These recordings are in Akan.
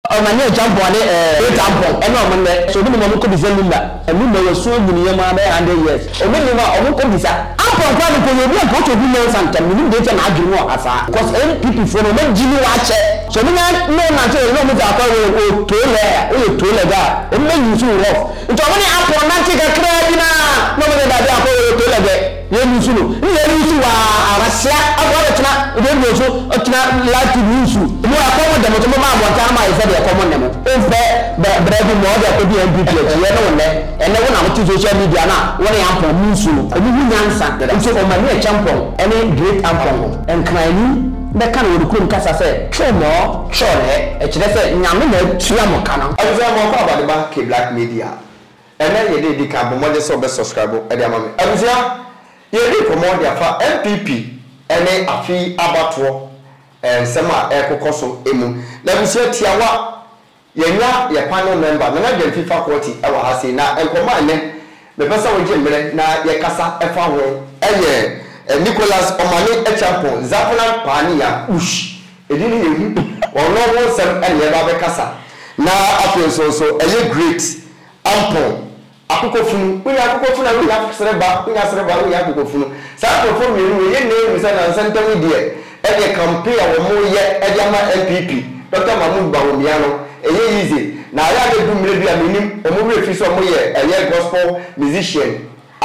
Mani champion champion eno so bi mo ko bisa lula enu me so gbuni yema be 100 years o bi ma o ko bisa apon kwa ni ko ye bi ko to bi no santam ni de na adwunu o asa because NPP for no jini wa che so mi na che no mo ta ko o to le ga o me use rough nto mo ni apon na che ga kra bi na no mo da da ko o to le ga ye use no ni ye use wa arasia agora tuna o de no so tuna like use mo akọ mo da mo to ma mo ta ma ife de common name o fe bread mo da ko bi NPP ye no le ene wo na mo ti social media na wo na apon musu no obi hu nyansa nso o mani champion any great champion en krani be kan wo ko nkasa se chomo chore e kire se nyame na tua mo kana abuza mo ko abade ba K Black Media ene ye de ka bo mo de so be subscribe e de ama me abuza ye de ko mo de afa NPP ene afi abato sema e kokoso emu na abuza tiawa yenya ye panel member na na FIFA court e wa ha se na enkoma ne me pesa wo jemre na ye kasa efa ho eye Nicholas Omani Echampo Zafuna Pania ush edini yehu ono wo sem ene ba be kasa na afi so eye great ample akokofunu we akokofunu na we sereba we akokofunu sa akokofunu we ye ne we say na sentam die ene campaign wo mo ye ede ama NPP Dr. Mahmoud Bawumia no eye easy na ya de dumre bia menim omo we fi so mo ye eye gospel musician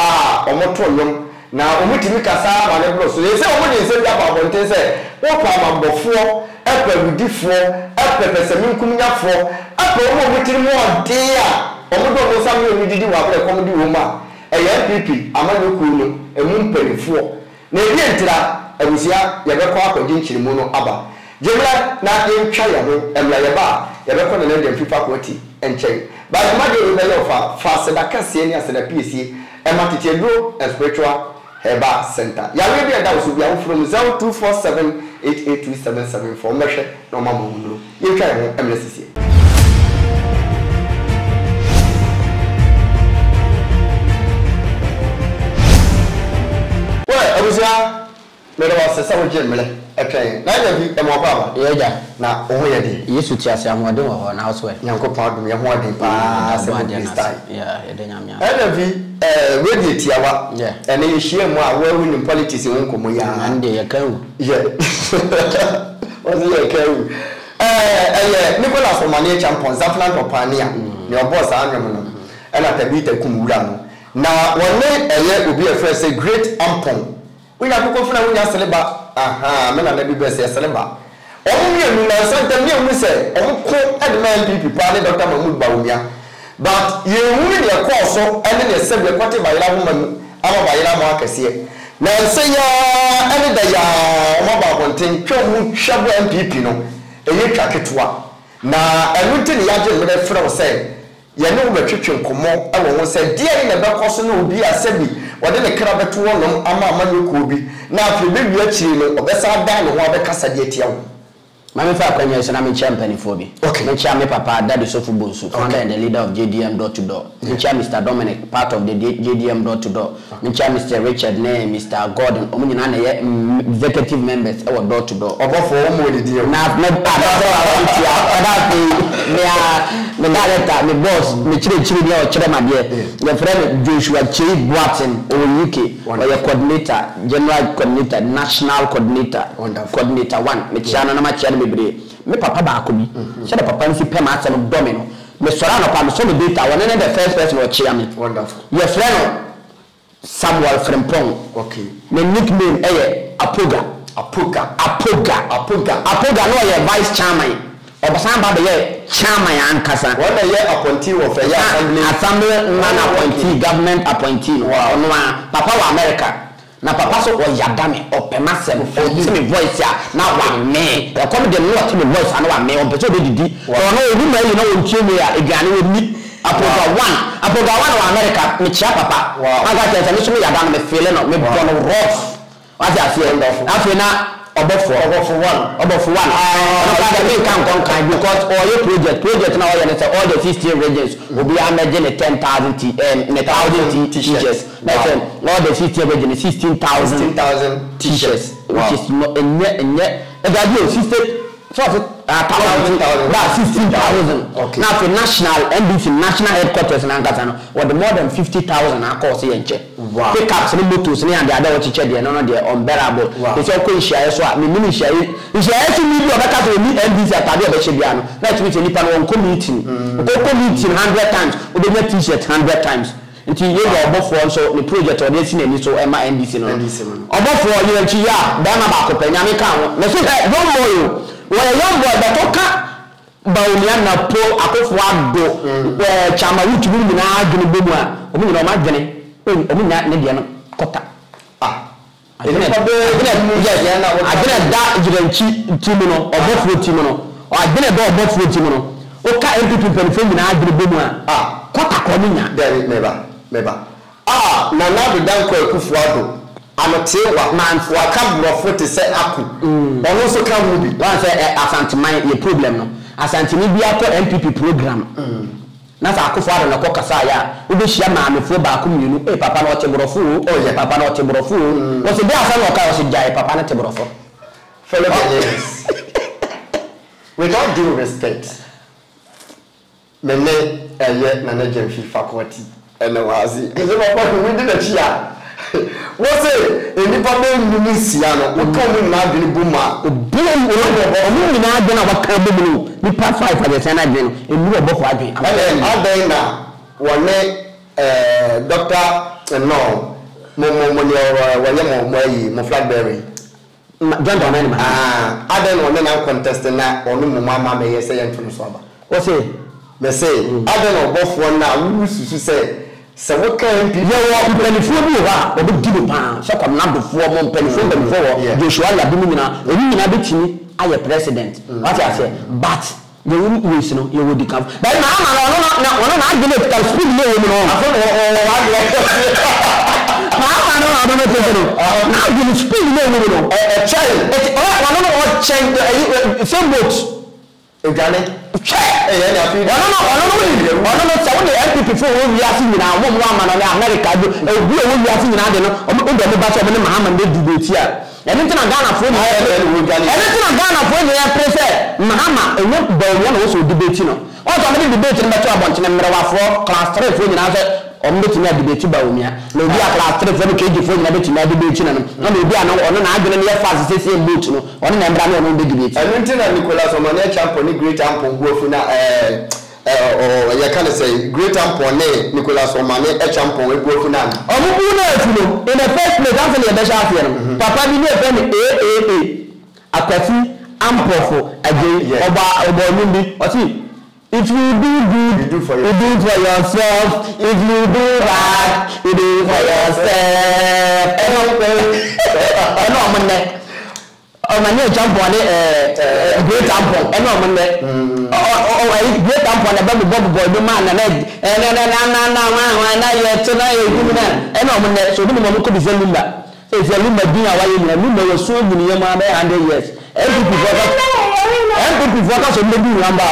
omo to nyom na omutimi kasa ba ne bro so ye se omo de se bia ba bonten se wo pa mabofo epagudifo epepeseminkumnyafo apa omo mutiri mo ode a omo do mo sam ye didi wa bre komedi wo ma eye NPP amane ku no emu mpanifo na ebi entira abusia ye be kwa akodi nchirimu no aba jemla na entwa ye ho emla ye ba ye be ko na dem FIFA kwoti enchen ba ma de be ye fa sedaka sie ni aseda PSC ematete duro spiritual Heba Center. Ya we be da so bia from 0247882774 mehwe no mama munuro. Ye twa ho emlesisi. Well, abusia me do wase sa wo jemle etwen. Na ya bi e mo ba ba. Ye ja na o ho ye de. Yesu ti ase amode wo ho na so e. Nyankopon adum ye ho ade pa ase mo style. Yeah, e de nyamia. Na bi radio tiawa ene yehie mu a wawu ni politics won komo ya ande ye kan ye ozi ye kan Nicholas Omani champion Zaflan Opania ne oboss anwem no ena tabita kumura no na wonne eye obi e say great ampon we na kokofuna we ya seleba me na bi be say seleba omu yenu na santem ne mu say omu ko adman NPP pa ne Dr. Mahmoud Bawumia but ye wuni de course ene ne se be kwate bayira ho mamu ama bayira mo akese na se ya ene da ya mo ba konten twemu hwabo NPP no eye twaketwa na enu te ne ya je me frɛ wo se ye ne wo betwetwe nkomo ewo ho se de ne be koso na obi asabi wode ne kra beto wonom ama amanye ko obi na afi be wi akiri no obesa da ne ho abekasa de atia wo Mami fa kwanya na me champion for me. Okay. Me chairman papa Daddy Sofu Bonsu, founder and the leader of JDM Door to Door. Me chairman Mr. Dominic, part of the JDM Door to Door. Me chairman Mr. Richard name, Mr. Gordon, omunyi na executive members our Door to Door. Obo for omo de die. Na me me director, me boss, me chiri dia o chire made. Your friend Joshua Chiri Boatin o UK, or your coordinator, general coordinator, national coordinator, coordinator 1. Me chairman na ma chairman me papa ba ko bi se the papa nsi pema asem domino me sora no pa me so me data one na the first person or chairman wonderful your friend Samuel Frempong okay me nickname Apoga no ye vice chairman obasan ba be chairman ankasa one ye appointee of assembly man appointee government appointee wow no papa wa America na papa so o yadame o pemasem o ti me voice ya na wa me e come dem no ti me voice na wa me o beto be didi o no obi ma yi na o ntie me ya eguane we ni apoga 1 wa America me chia papa aga tete me so me yadame me feel no me born rough what ya feel afi na obo for 1 no ka me kan because all your project na all all the 15 regions will be managing 10,000 t-shirts that's all the 15 regions 16,000 t-shirts which is not a radio system about 16,000. Okay. Now for national NBC national headquarters in Ankara, or the more than 50,000 are cost here. Wow. Pick up some motors and the other teacher, they are not unbearable. Wow. It's all cool share, so I mean, share it. If you have to meet your back to meet NBC at Tabia Shebiano, let's meet any panel on committee. Go meeting 100 times, or the net t-shirt 100 times. Until you go above for so the project or this in so Emma NBC. Above for you and Chia, Dana Bako, Penyamika. Let's say, don't worry. When a young boy that toka Bauniana pro Akofo where Chama which will be now going to be one. I mean, no magazine. I mean, that Nidiana Kota. I didn't that Timino or Buffalo Timino, or I didn't go Buffalo Timino. Okay, everything can film in our Gibuma. Kota Comina. There is never. Nana the Danko Kufuado. I'm a tail man for a couple of 40 set up. But also come with it. Once I mind your problem. No, as Antimibia MPP program. That's a Kufuado and a Kokasaya. We wish your man before Bakum, you know, Papa not Tebrofu, or your Papa not Tebrofu. What's the day I was a guy, Papa not Tebrofo? With all due respect, Mene and yet Nanajan faculty. And I was it. Is about we did a chia. What's it? In the problem, Munisiano, we come in now, the Buma, Boom, or now, then our carbon, we pass 5 for the Senate, in lieu of both wagging. And then I then now, one doctor, and no, Mo Flatberry. Gentlemen, I don't know, I'm contesting that, or no, Mamma may say, and from Swaba. What's it? They say, I don't know, both one now, who used to say. So what can people penifo bi wa obi di pa so kom na dofo mo penifo before Joshua Labumina onimina betimi aye president what I say but the ways no you will become but no agile to speed no no I don't know agile speed no a child what change same boat Egane I don't know. So the MPP for we are seeing now. One man in America, we are seeing now. The bus of Muhammad debate here. Anything I Ghana for anything I Ghana for the president Muhammad, and not the one also debating. Also, I'm debating about a bunch of them class 3 for the on the debate about me. No, we are class 3 for the KG for the debate. No, we are not on an argument here fast as say boot on an embryo on the debate. I don't think Nicholas on my champion, great ample go for now. Or you can say great ample Nicholas on my champion will go for now. In the first place, I'm going to say, Papa, you know, a coffee ample for again about what's it? If you do good, you do for yourself. If you do bad, you do for yourself. My new jump on great ample. Great ample, a baby boy, the man, and so the could be Zelunda. If you look at Dina, was so many 100 years. MPP focus on maybe number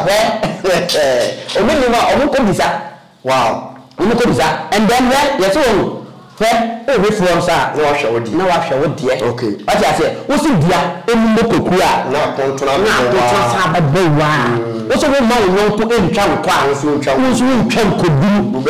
wow. And then yes, we from sir. No, I shall would dear. Okay. What I say, what's it dear? In Mokokuya. Now, what's a woman won't put in town class, who's who can could do.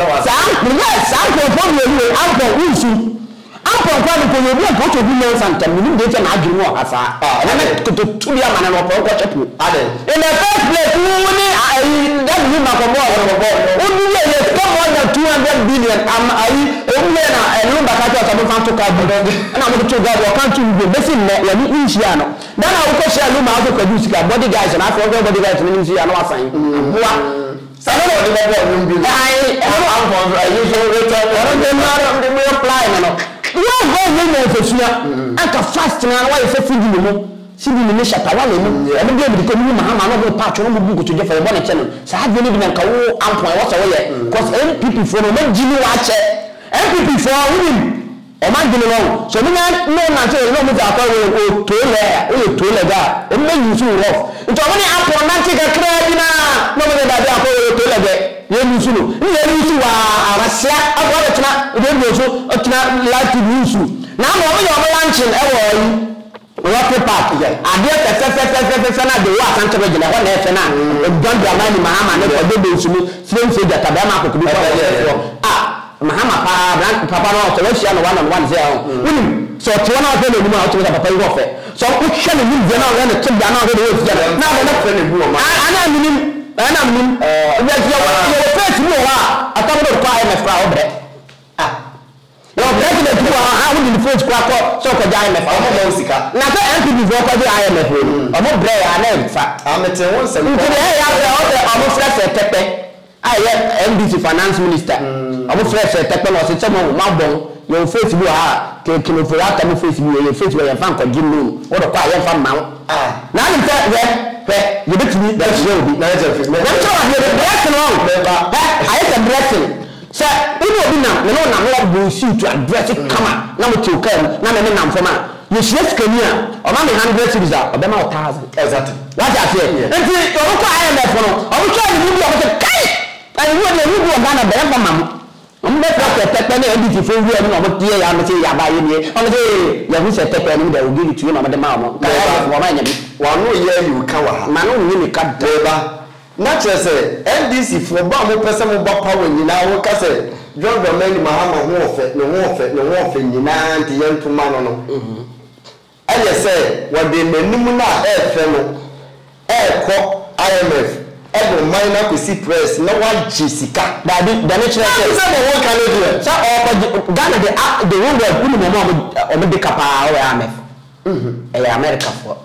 Yes, I'm going to go to the Santa Minute and argue more as I to be a man of in the first place, that woman from only come on 200 billion. Only a room back at to and I'm going to go country with the missing Luciano. Then I will share room out of produce body guys and I forgot body guys in Luciano. Some of the I usually return. You go women for sure. Aka fast na why say feed me sidi me shata wale mu e be be ko mu Muhammad no patch no mu go to je for born channel sa ha ni bi na ka wo ampo what say because MPP for no man jini wa che MPP for women o man jini no so me na say no mu ta ko o to le ga o me use rough nto woni ampo na ti ga kra bi na no me da dia ko o to le ga Yemusulu, Yemusu wa Arasia, Abuatna, Yemusu, Otna, like to use you. Now, you're launching, water park adeɛ fɛfɛfɛfɛfɛ na de wa asante bɛ gyina hɔ na ɛfɛ na don de amani mahama ne kɔde de nsumu sire nsuo de tabɛ ma akɔkɔbi kɔ mahama papa no ɔtɔ wɔhyia no one on one sɛ so ɔtɔ na ɔtɔ na enim a ɔtɔ sɛ papa yi wɔ fɛ so ɔhwɛ ne nim de na ɔyɛ ne tibia na ɔhwɛ de wɔ fia na ɔbɛ na fɛ ne bu ɔma ana minim ɔbɛ fia wɔ fɛs mu wɔ a atɔm de kɔ ayɛ mɛfra ɔbrɛ no president who how would the first crack so ko IMF omo sika na so NPP for ko IMF omo bre ya na fa amete won se ko ya omo fresh tepe aye NDC finance minister omo fresh tepe no se chemo ma bon your Facebook ha ke kilo for ata no Facebook your Facebook ya fan ko gimu wo do kwa ya fa ma na ni fe you betimi that show bi na je fi me na so wa the blessing on aye the blessing so ibo bi na me no na mo bu suit to address it kama na mo to come na me na mfoma you stress kani a o ma me 100 cities a o be ma 1000 exactly what I say enti o ko IMF no o ko try ni bi o ko kai ai wo na ni bi o ga na be ba mam o me tra tepe na edit fo wi na o tie ya me say ya ba ye ni o me say ya hu se tepe ni da o give it to you na me de ma mo ka ya mo ma nya bi wa no ye you ka wa ma no ni ka deba na chese NDC for ba mo pese mo ba power nyina wo ka se John Dramani Mahama ho ofe nyina nti yentuma no aye se wo de menum na efe no ekọ IMF ebe minor kwesi press na wa jisika da ne chere se mo won kan do sa o Ghana the world kunu mo o de kapa o IMF America for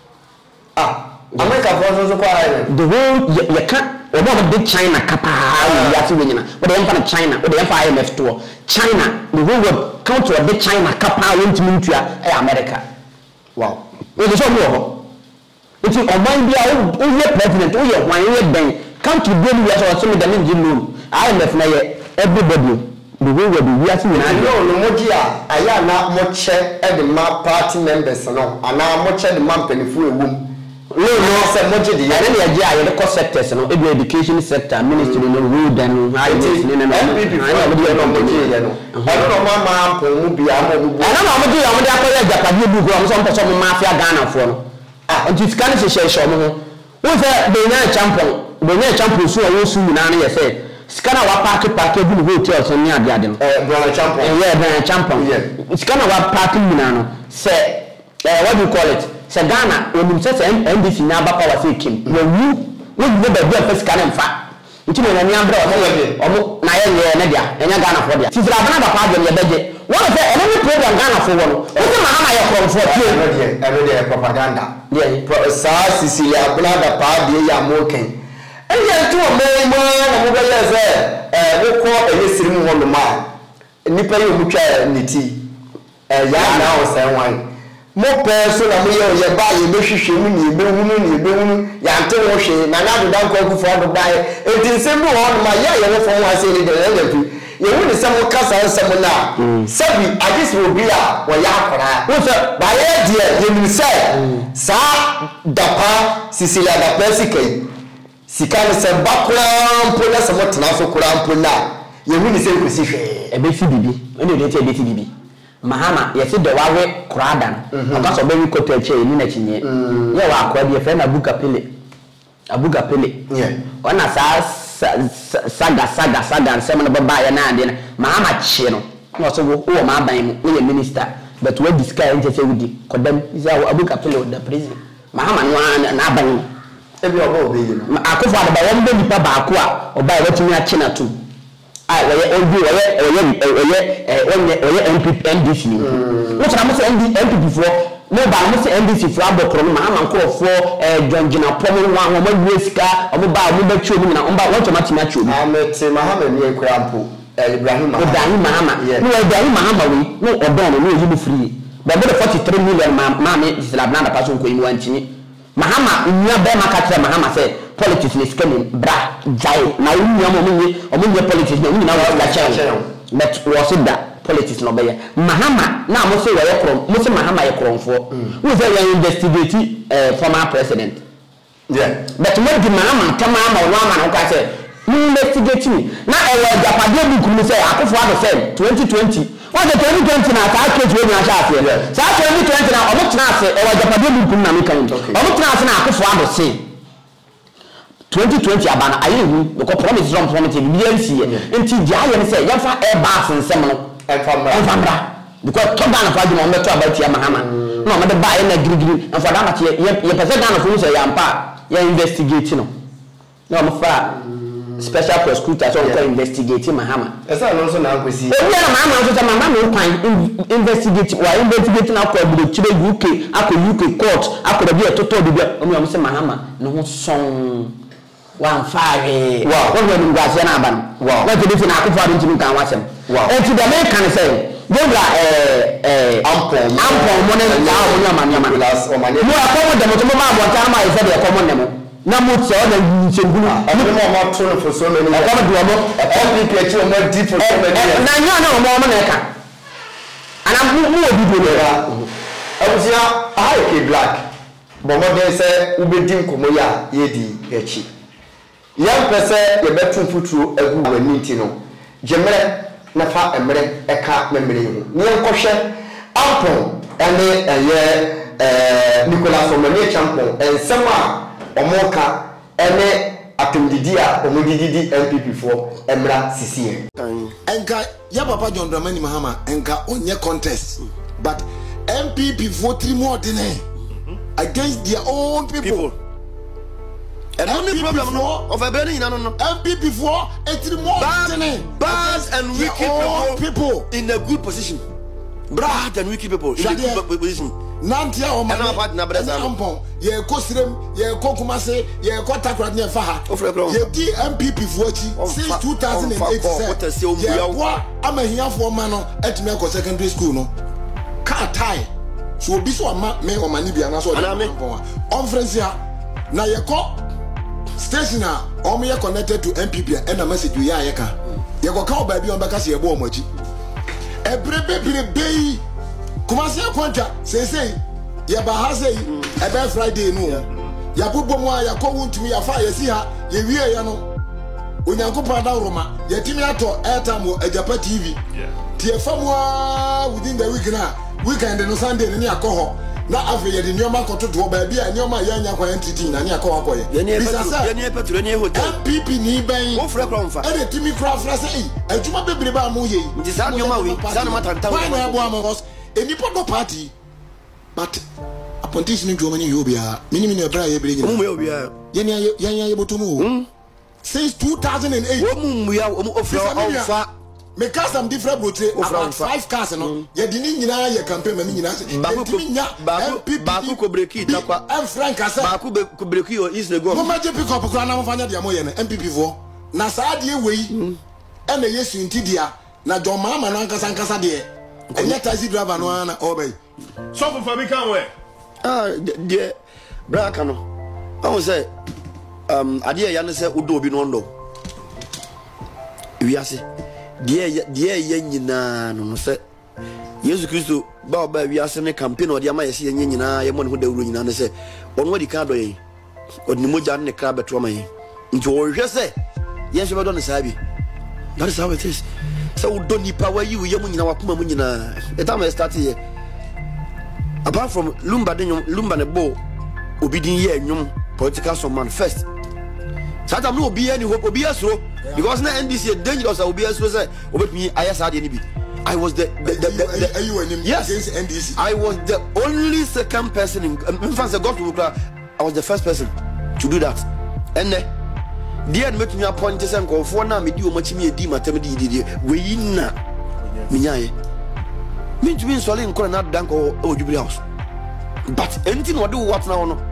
America for so kwa the whole you can't obo de China kapa ya fi wenyina o de emfa China o de emfa IMF to China the whole world count to the China kapa went mintua America wow we dey show mo iti o man bia o ye president o ye wan ye ben country dey we so so me dem ngi loan IMF na ye everybody the whole world we are seeing no moji aya na mo che e de ma party members no ana mo che de man penifu ewum no say moji de ya na ye aye the sectors no education sector ministry no road and highways no NPP no moji ye no no ma ampo mu bia mo bu ana na moji ya mo de akọrẹ japade bu ko mo so mpeso mo mafia Ghana fo no nti sika ne hyehyɛ mo ho wo sɛ benya champion so wo su nyina ne yɛ sɛ sika na wa park bu no hotel so ne ade no brother champion brother champion sika na wa park nyina no sɛ what do you call it sɛ Ghana onum sɛ NDC na ba power say kim wo ba bia sika ne mfa nti na nyame ambra omo na yɛ ne dia enya Ghana fo dia sisira bana ba pa de ye beje wo sɛ any program Ghana fo wo no wo sɛ Mahama yɛ kronfo tie everyday propaganda sa Cecilia Abnada pa de ya mo ken eya to mo na mo be ye sɛ wo ko eyesiri mu ho ma nipa yɛ mu twa niti ya na o sɛ wan mo pe so na mo ye ba ye be hwehwe mu ni be hunu ya nte wo hwe na na do dan ko ku fo do ba e enti se mu ho ma ya ye wo fo wa se ni de le tu ye wu ni se mo kasa nsem na sabi agis wo bi a wo ya akora wo se ba ye de ye mi se sa dapa Cecilia da Persikai sika ne se bakura mpo na se mo tena so kura mpo na ye wu ni se ko si hwe e be fi bibi ene de te be fi bibi Mahama yesi de wawe kradan akaso be wi kote che ni na chinye ye wa akwa bi fe na abuga pele ona saga nsem no baba ya na ade na Mahama chi no no so wo ma ban mu ye minister but we discuss nche che wudi kodam is abuga pele the president Mahama no na ban e bi obo be yi no akofo ade ba won be nipa ba ako a oba e watumi a china tu NPP NDC ni wo tara mo se NPP fo no ba mo se NDC fo abokro no Mahama nko fo John Pomo wa ho ma wiesika o mo ba mo ba twa mu na o ba wo to matimi atwa mu amete Mahama ni ekura mpo Ibrahim Mahama no Ibrahim Mahama we no odon no yi mu free ba be 43 million ma me Islam na paso nko yi wantini Mahama nya be makatra Mahama say politics is coming bra jai na unya omunye politics na unya wa cha but was that politics no be Mahama na mo say we krom mo say Mahama ye kromfo we say we investigate former president but mo di Mahama kama ma no ka say investigate me na e wa japade bu kunu say akofo ado say 2020 What the 2020 na ta case we na sha afi. Sa 2020 na omo tena ase e wa japade bu kun na me kan. Omo tena ase na akofo adose. 2020 abana ayi hu because promise from promise bi yansi enti dia ye say ya fa air bass nsem no enfamra because to Ghana for adwuma meto about ya mahama no me de ba ye na girigiri and for that much ye pese Ghana for say ya mpa ya investigate no no me fa special prosecutor so ko investigate mahama esa no so na akwesi obi na mahama so say mahama no pan investigate wa investigate na ko bi chire UK UK court akọ bi etoto bi omi am say mahama no ho son one fire wow what we do gas na ban wow what do you na akọ fa ntimi kan wasem wow enti the man can say Yoga ampon mo ne ya o nya manyama mo akomo de mo to ma abonta ma e se de akomo ne mo na mo tse o na nchengunu ani mo to no for so many akomo de mo every page o mo deep for so many na nya na mo na ka ana mo obi do le ra abusia ahike black bo mo de se ubedi nkomo ya ye di echi yam pese ye betu futuro agu wani ti no jemre na fa emre eka memre hu ni enkohwe ampon ene Nicolas Omanie champion ensema omoka ene atumdidi a omodidi MPP for emra sisie enka ya papa John Dramani Mahama enka onye contest but MPP for 3 more than against their own people. And only problem no of a burning no MPP for 3 more bad and wicked people in a good position. Bad and wicked people in a good position. Nantia o man na breza ampon ye ko sirem ye ko kumase ye ko takrad ne fa ha ye di MPP for chi since 2008 ye kwa amahia for man no etime ko secondary school no ka tie so obi so ama me o mani bia na so ampon conference ya na ye ko station a o me connected to MPP and a message we ya ka ye ko ka oba bi on beka se ye bo o machi ebrebe Kumasi akwanta sese ya bahase ebe Friday no ya bobom a ya ko wuntumi ya fa ya si ha ye wie ya no onyankopa da roma ya timi ato airtime Ajapa TV tie famwa within the week na weekend no Sunday ni akoho na afi ye de nioma kototo ba bia nioma ya nya kwa entity na ni akoho akoye ye ni petro ni hotel MPP ni ben o frɛ kronfa e de timi kra fra se adwuma bebre ba mo ye nti sa nioma we sa no matanta why na abo amos any political party but a politician in Germany yobia minimum na bra ye bere nyina mu yobia ye botomu since 2008 wo mu ya wo ofra onfa me cars am different botre about 5 cars no ye di ni nyina ye campaign ma nyina baku ko breki takwa frank asa baku ko breki o is le go mo ma je pick up kra na mo fanya dia mo ye na MPP vo na sa de wei e na yesu ntidia na John Mahama no ankasa de Enya taxi driver no ana obey. So for Fabi can we? De braka no. I won say ade ya no say udo obi no ndo. Wi ase. De ye nyina no say Yesu Kristo ba wi ase ne campaign ode ama ye se ye nyina ye mo ne ho dawuro nyina ne say ono wadi ka do ye. Ode ni moja ne kra beto ma ye. Nti wo hwe say ye hwe do ne sabi. That is how it is. So don't ni power you ye mu nyina wakoma mu nyina the time I start here apart from lumba ne bo obidin ye nwum political man first sata no obi any hope obi asro because na NDC dangerous obi asro say obetumi ayasa de ni bi I was the yes against NDC I was the only second person in fact I was the first person to do that and dear metumi appoint say nkonfo na me di o machimi edi matam di we na minyaye mentumi nsole nkora na danko o Jubilee House but anything what do what now no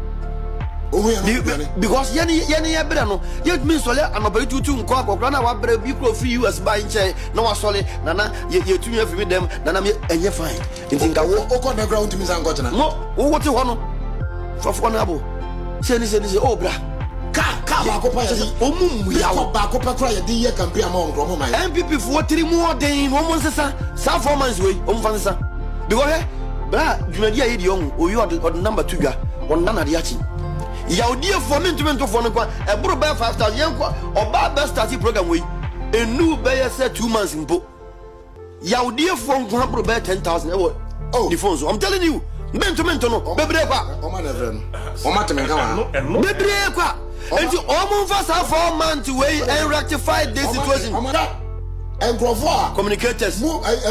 because yani ya bere no ye tumi nsole anobere tutu nko akokra na wa bere bi kro free US buy nche na wa sole nana ye tumi afiri dem nana me enye fine ntinka wo okon the ground tumi san kochena no wo wote ho no fofo na abo se oh bra ka ba ko pa ya omumu ya ba ko pa kra ya di ye campaign ama on kromo man MPP for 3 more than one sesa sa 4 months way fan sesa because bra dwumadi ayi di on oyi od number 2 ga on na de achi ya odi for me to for no kwa e bro ba 5000 yen kwa oba best start program way enu be ye say 2 months mpo Yaudi phone go bro buy 10,000 the phone so I'm telling you mento no bebre kwa Oma never no Oma temenga bebre kwa and you almost fast 4 months way and rectify this situation communicators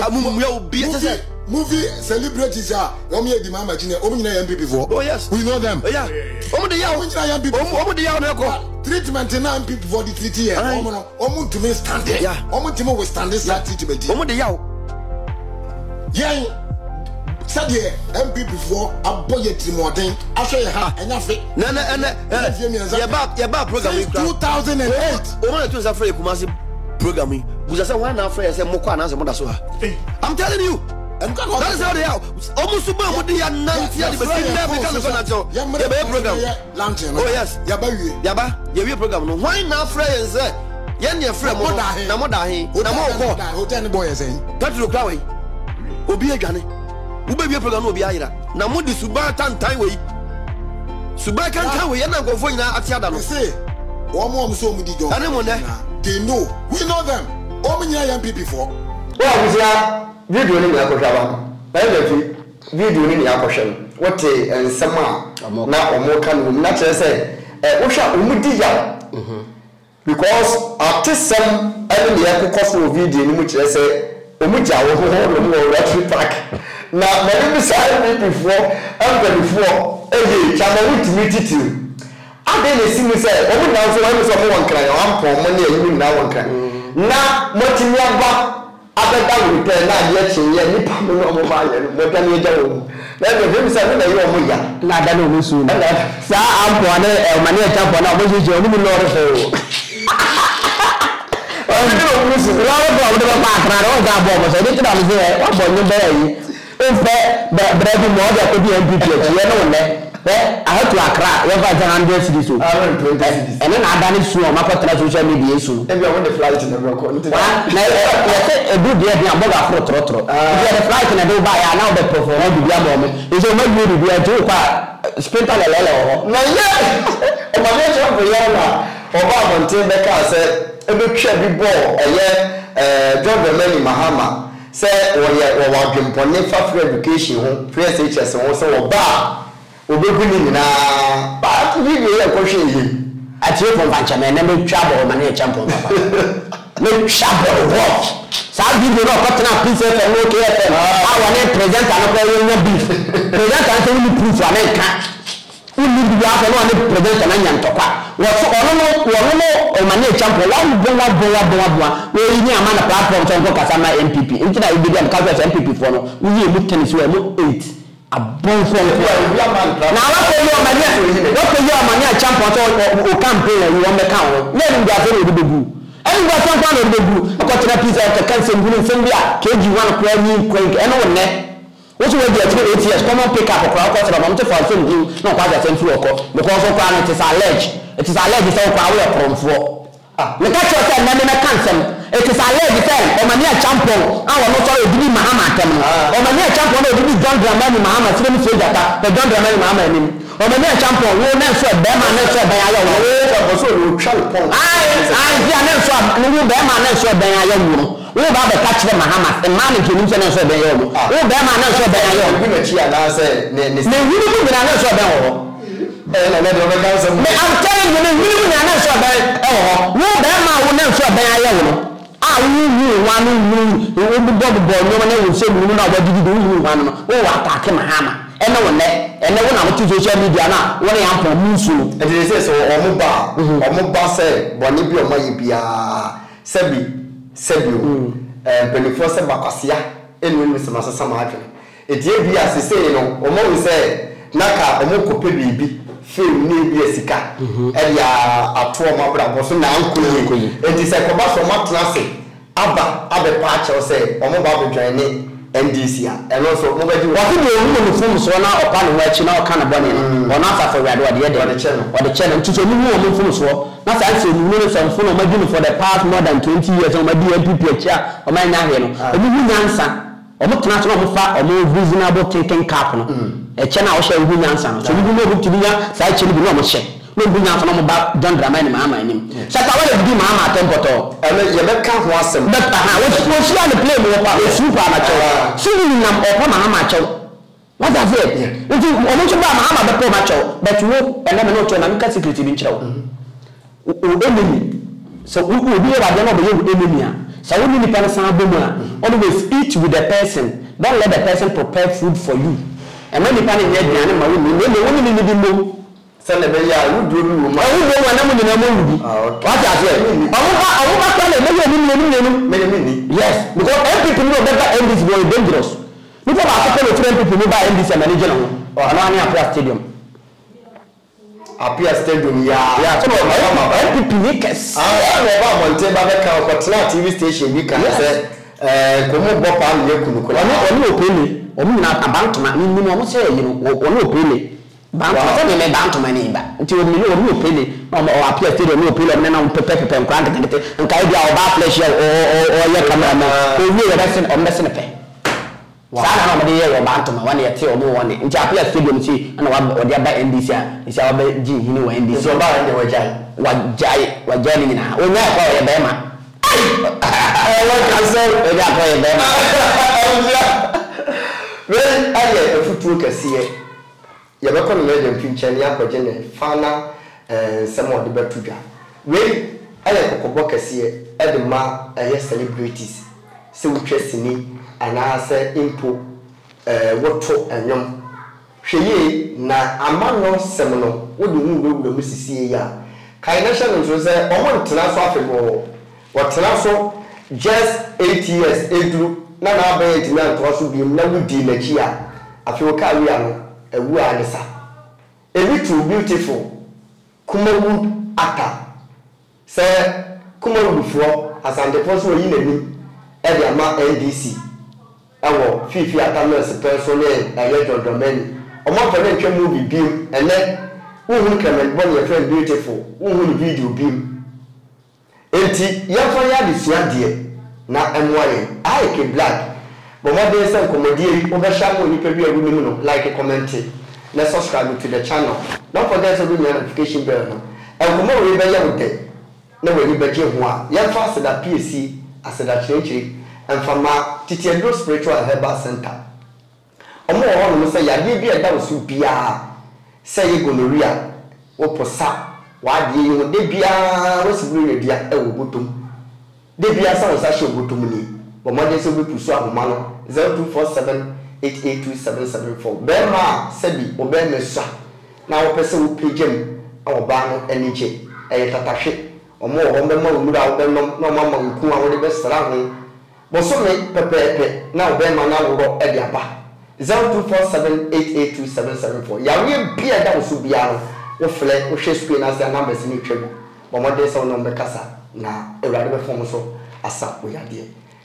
movie celebrities are omi edi mama jine omi na MPP for oh yes we know them yeah omo de yawo omo de yawo na ko treatment na MPP for the treaty here omo to me stand there omo to me we stand this treatment omo de yawo yen said here MPP for aboye timoden aso ye ha enyafe ya ba program 2008 omo na tun sa free Kumasi programming buza say one na free say moko ananse mo da so ha I'm telling you and that is how they are almost super mo dey nanti ya the program oh yes yaba we program no why na free say ye na free mo na mo da he na mo ko hotel boy say Petro Krawe obi adwane wo be program no obi ayira na mo di suba tantan we suba kantan we ye na nkofo nyina ati ada no say wo so mu di jo they know we know them o me nya MPP for wa busia video ni ya kohwa ba le video ni ya kohwe wote ensema na omo kan wo na kire say wo hwa omu di ya because artism ele ya kokofo video ni mu kire say omu ja wo ho no retreat park na many beside before and before chama with titi ade le simi say omu na so we so mo wankran ya wampon mo ne ayi na wankran na motimi aba abeda repair na ade chenye nipa mo no mo ba ye mo ga ne ja wo na be say na yo mo ya na da no mo su na sa ampo na ma ne cha po na mo je omu no re fe o no mo su ra bo de ba tra ro ga bo mo so ni ti da mo se wa bo ni be yi o fe bread mo da ko bi MPP ye no ne I had to Accra, you have 100 cities. 120 cities. And then I done it soon. I'm not social media soon. And we are on the flight in the record. A good year, I'm about for trotro. We had a flight and I do buy now the perform to be a moment. It's a very good idea to spend a little. No, yeah. And my mention for Yana, Obama until the car said, a big shabby ball, a year, John Dramani Mahama said, or we're going to for education, free HS, and also a bar. Obekuni na ba tu bi ye ko hwe yi ati e fon fanchame na me twabo ma na champion papa me champion what sa bi do no ko tena peace FM no KFM awon presenter no ko yen beef presenter so ni proof na nka uni bi ya ko no presenter na nya ntokwa wo so ono ma na champion wa bo we ni ama na platform so ko kasa ma MPP ntina ibi dem ka MPP for no we mu tennis we mu 8 abon fo na wa ko yo mania champion to o campaign wo me kan wo na ni gba fe no de bu en gba so kan no de bu ko tira pizza ka kan se ngunu se bia KG1 kwa ni kwen en wo ne wo so we dey 8 years common pick up kwa ko tira mo te fa so ngi no kwa ja sentu oko because so kwa it is alleged so kwa we promfo me ka cho say na me kan sem it is alleged say o mania champion awon no so Obi Mahama atem o mania champion Obi John Dramani Mahama se mi so jata John Dramani Mahama enim o mania champion wo na so be ma na so be ayo wo so wo twal pon ai dia na so no wo be ma na so be ayo wo ba be ka kire Mahama e ma ne kenim se na so be ayo wo be ma na so be ayo bi na chi ala se ne wuru bi na so be wo me I'm telling you, we na so be wo be ma wo na so be ayo wo wu one wo bi bob no na wo se mu na wa didi wu one no wo wa attack Mahama ene wo na mo social media na wo na yampo musu no e dey say so omo ba say boni bi omo yi bia sebi penifo se bakwasea enu mi se masasa ma adwene e die bi asese no omo we say naka omo kope bibi film ni bi esika e ya ato omo brabo so na ankoyi e dey say ko ba so matrase aba pa che say omo ba be join NDC and also mo be what do you film so na opa no wachi na oka na bone no ona fa for radio the channel ntuso ni mo film so na sa say ni no some film ma gini for the past more than 20 years o ma di MPP achia o ma nya he no o mu nyansa o mo tena so mo fa o mo reasonable thinking cap no e che na o hye hu nyansa no so ni mo bu tibiya sa che ni bi no mo hye no bunya so no ba John Dramani Mahama anim Shatta wale bi Mahama tempoto ye be ka ho asem but wo shi an play mo pa o super na chow so ni nam opa Mahama chow what does it nti omo so ba Mahama be po ma chow but wo ene me no to na nka security bi nchira o enemy so we be able to know the enemy so we need person always eat with the person don't let the person prepare food for you and when the person get there na we need mo send be ya you do me ma we do na mo nyina mo wudi what does it omo ba tell me yes because every people know better end is very dangerous people are supposed to train people who buy NDC manager no na ani Apia Stadium Apia Stadium yeah so MPP makers ba monte ba be ka ko TV station bi kan say komo bo pa le kunu ko oni opele omi na abantoma ni ni mo say yi no oni opele bantoma so me bantoma ni ba nti oni opele o Apia Stadium ni opele na pepe nkran kete nka dia o ba flash o ye camera na o wi ye resen o mesen pe sana na mede ye yo bantoma wane ye te o mo wane nti Apia Stadium si na wa de ba NDC a isi wa ba ji hini wa NDC so ba ande wajai ni na o nya ko ye be ma cancel ya ko ye be ma well aye efutu kasiye ye be ko no le mpinche ni akwaje ne fana samo de betudwa well aye kokobo kasiye e de ma aye celebrities se wutwesini anase impo woto anyom hweye na amano semno wode hu musisie ya kainasha nso se omo ntena so afebo wotena so just 8 years eduru na na abaye tina nto so biem na wudi na chi a afewo ka wi ano ewu anisa ebi too beautiful kumawu ata se kumawu fo asante poso yi na ni e de ama NDC awo fifi atamers personnel John Dramani omo fa na ntwa movie biem ene uhun Clement Bon your friend beautiful uhun video biem enti yafa ya de suade na emwaye Ike Black but what they say comedy over shamo ni pe bi agu ni no like comment na subscribe to the channel don't forget to ring the notification bell no and come we be ya wote na we be je ho a yafa se da PSC aseda church and from Titi Andrew Spiritual Herbal Center. Omo ho no say ya de bia da so bia say gonorrhea wo posa wa de yi de bia wo sibiri bia e wo botom de bia sa wo sa she botom ni bo mo de so be pusu ahoma no 0247882774 be ma sabi wo be me sa na wo pese wo pagem awo ba no enije e tatahwe omo ho be ma wo mura wo be nom na mama nku a wo de be sra ho Bosome pepepe na obema na woro e dia ba 0247882774 ya we bia da so bia no wo fle wo hwe screen as the numbers ni twego bo mo de so no be kasa na ewrade be fom so asa wo ya de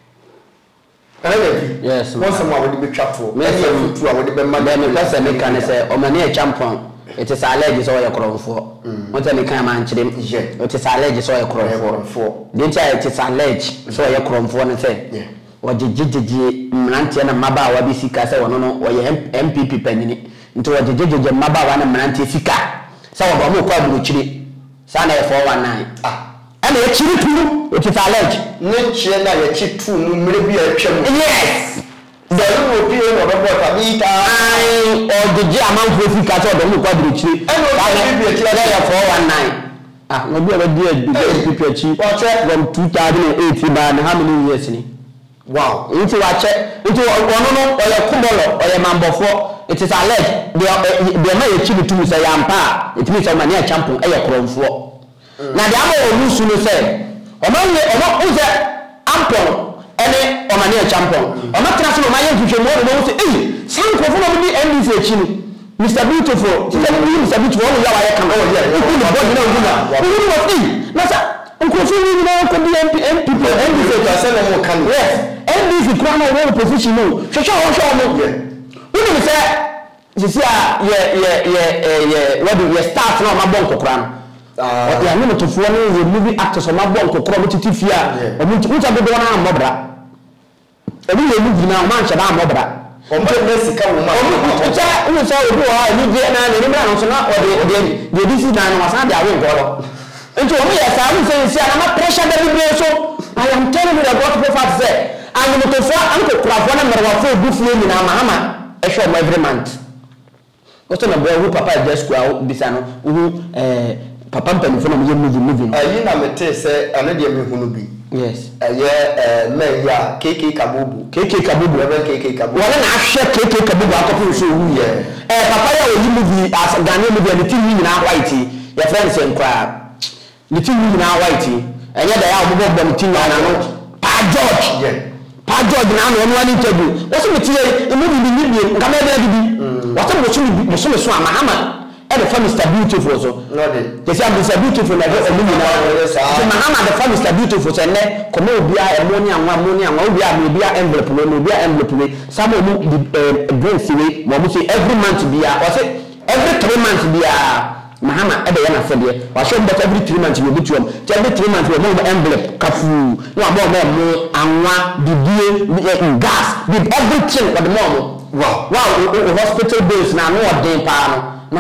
yes mo so ma wo de be twafo me se futu a wo de be ma me kasa me kan se o mane e champion it is allergy so ye kronfo mo te me kan ma nchire it is allergy so ye kronfo then it is allergy so ye kronfo ne se wajejjeje mrantie na maba wa bi sika se wono no ye MPP panini nto wajejjeje maba wa na mrantie sika se wo ba mo kwa buruchire sa na ye 419 ana ye chiri tu it is allergy ne chie na ye chi tu mu mre bi atwam yes the no bi no be bota bi ta ai o jeje amanfo sika se wo ba mo kwa buruchire e no bi ye 419 no bi aba di MPP achi from 2008 ba na how many years ni wow into wache into ono no oye kumolo oye mambofo it is alleged they may achieve to say yampa it means o mania champion eye kromfo na de amo olusu no say o uze ampon ene o mania champion o ma tra so no maye hwehwe mo no say san krofo no bi NDC achi ni Mr. Beautiful ti tell me Mr. Beautiful o ya wa ye kan o ye o ku no body na o na sa nkofu ni na ko bi MPP NDC ka se no mo kan yes NDC crown no position no hwehwe ho hwe no we say sisi a what do we start no ma bon kokran ya ni motofo no we movie actors ma bon kokran mo titi fia o mo cha be na amobra e bi ye movie na ma nche na amobra Omo Mexica woman. Omo say obi wa ni je na ni bra no so na the this na no wasan dia we ngoro. Nti omo yes I will say na pressure the be so I am telling you that what prophet say and you to for anko krafo na merwafo bufuo ni na mahama e show every month. Oto na boy who papa just go bisa no papa mpanifo na movie no. Ayi na mete say ane de me hunu bi. Yes. Me ya KK Kabubu. Reverend KK Kabubu. Wala na ahwe KK Kabubu akopo so wu ye. Papa ya we movie as Ghana movie the TV na white. Your friends en kwa. The TV na white. Enye da ya obobo bom TV na no. Pa George. Yeah. Pa George na no one interview. What's me tie movie ni bi ngama be bi. What's mo so amahama. The fun is beautiful so. No dey. They say Mr. Beautiful na go emu na. So Mahama the fun is beautiful so ne come obi a ammonia obi a me bia envelope we obi a envelope we. Some of the brain way mo say every month bia or say every 3 months bia Mahama e be na for there. Wa show but every 3 months we be to am. Every 3 months we mo envelope kafu. No abo anwa bibie gas with everything for the mom. Wow hospital bills na no odin pa no. Na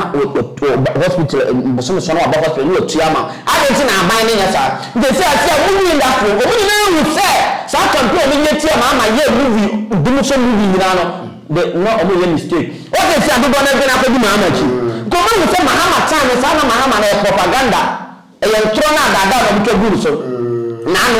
hospital bosom so na hospital you tuama adentin na aban ne yasa they say we in that room we na we say so campaign we yeti ama ye movie dimuso movie na no no omo ye mistake what they say adodo na be na kwadi Mahama chi ko ma we say Mahama time so na Mahama na propaganda e ye ntro na dada na mke guru so na no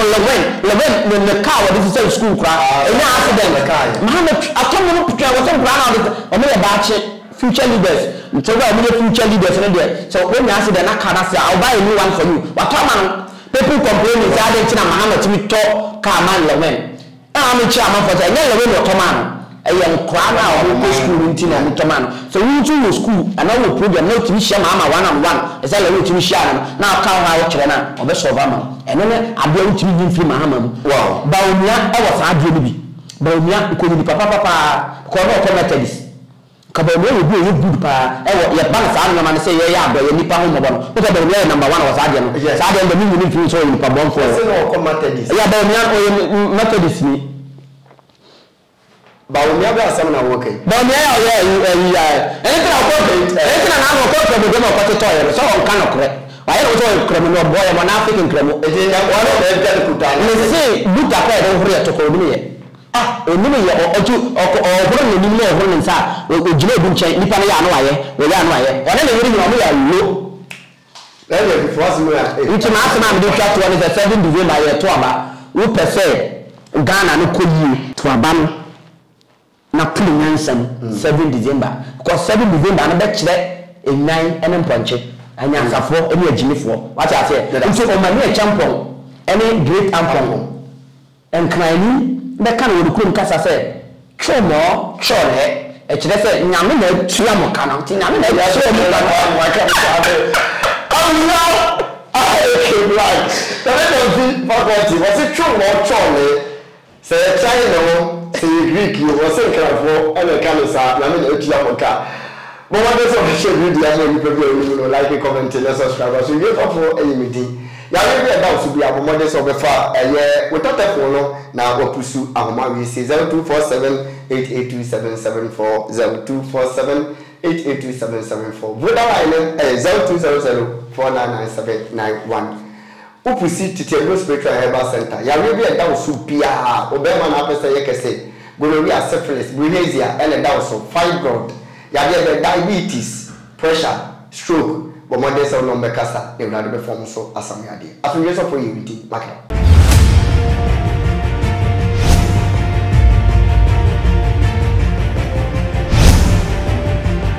lewen the car what this is school kra e na accident Mahama atomo no putwa wo so kra na omo ye ba che future leaders so we future leaders no there so when you ask them na car say I'll buy a new one for you what man people complaining say adentin na Mahama to me talk car man lewen am chairman for say lewen no to man e ye nkra na o go school ntin na to man so we to school and our program no to me share Mahama one on one e say lewen to me share na ka ha wo kire na o be solve am eno ne ade wo to me film Mahama mu wow ba omia e wo sa ade no bi ba omia ko ni papa ko no ko methodist kabamwe we be good pa e ya ban sa no man say ya ado ya nipa ho mobo no ko ba we number 1 was ade no sa ade ndo mi ni so nipa bon for say no ko methodist ya ba mi methodist ni ba o mi aba asam na wo kai ba mi ya enti na ko enti na na ko ko be no ko to ya so on kan okre wa ya so kremo no boy mo na african kremo e je ya wa no be ga kuta ni say buta ka e hore to ko ni ye onime ye obro ni ni obro ni sa ojile obi nchen nipa na ya no aye we ya no aye one na yiri ni mo ya lo na ye before us no ya nti na asema me twa to ni 7 December ye to aba wo pese Ghana no koyi to aba no na pulu nyansam 7 December because 7 December na be kire enyan ene mponche anya asafo ene agimefo what I say nti o mani e champion ene great champion en krani be kan wo kurum kasa se chomo chore e kire se nyame na tua mo kana ti nyame na ya so mo kana wa ka Allah I right so let us see faculty was it chomo chore se China se Greek you was in krafo e kan sa nyame na tua mo ka mo wa de so share video mo ni people no like comment and subscribe so you for any meeting ya we be about to be abomode so be fa eye we tatefo no na opusu ahoma we say 0247882774 0247882774 voda line 0200499791 opusi titelo spiritual herbal center ya we be about to bia obema na pesa ye kese gonorrhea syphilis bilharzia and also fibroid ya be diabetes pressure stroke but one day so no bekasa they will not be form so asamiade afunye so for you with market